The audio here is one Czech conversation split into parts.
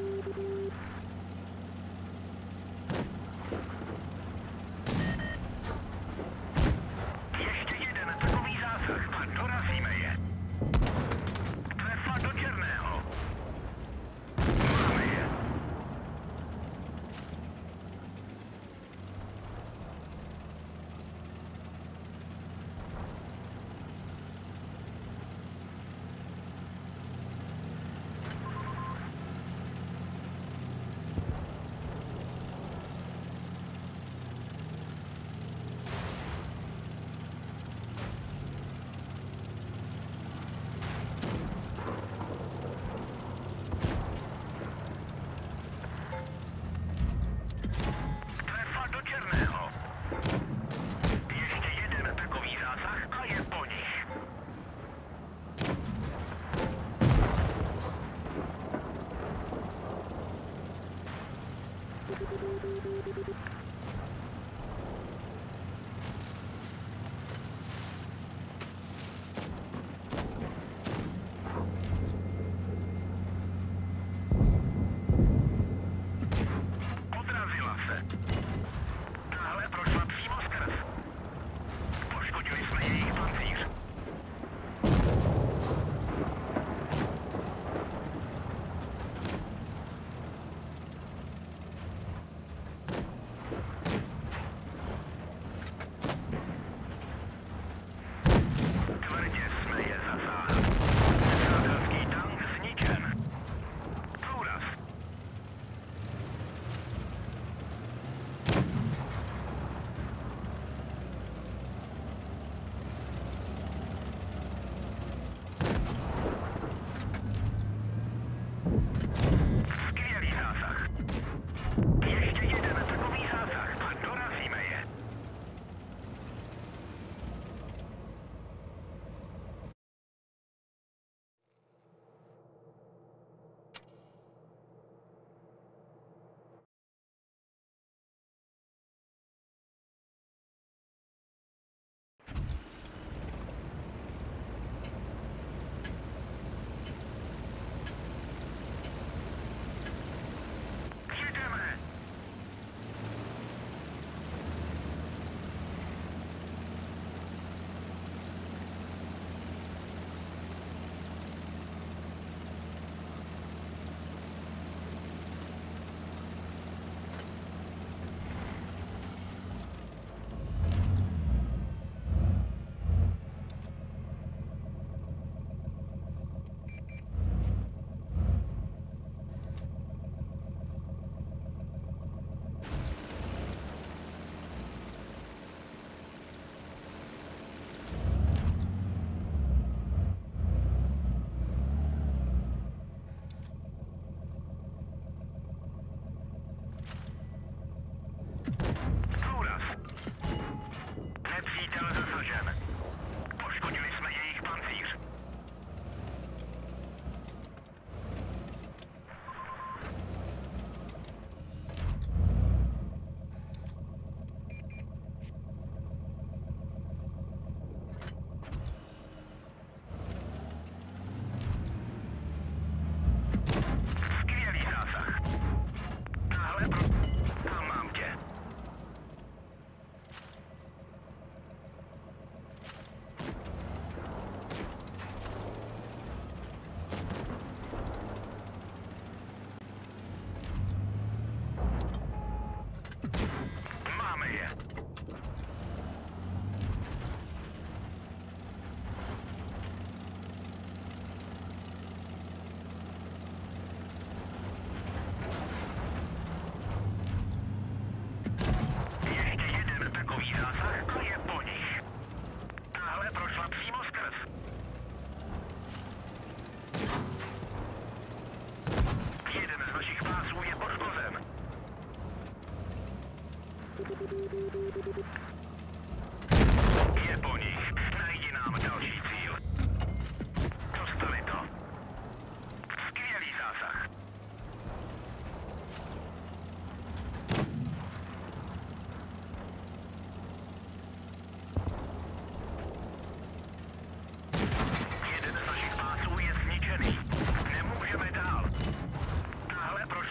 Ještě jeden takový zásah a dorazíme je. Trefa do černého. Máme je. Trefa do černého. Ještě jeden takový zásah a je po nich. Odrazila se. Tahle prošla přímo skrz. Poškodili jsme jejich pancíř. Tvrdě jsme je zasáhli. Nepřátelský tank zničen. Průraz. Skvělý zásah. Ještě jeden takový zásah a dorazíme je. Jedeme. Průraz. Nepřítel zasažen. Poškodili jsme jejich pancíř. Skvělý zásah. Tahle pro... Tam mám tě. Máme je. Ještě jeden takový zásah a je po nich. Tahle prošla přímo skrz. Jeden z našich pásů je poškozen. Je po nich. Najdi nám další cíl. Dostali to. Skvělý zásah. Jeden z našich pásů je zničený. Nemůžeme dál. Tahle pro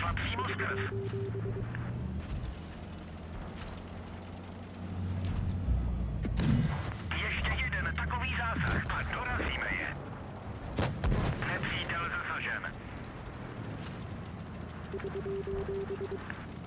a přímo skrz. Ještě jeden takový zásah a dorazíme je. Nepřítel zasažen.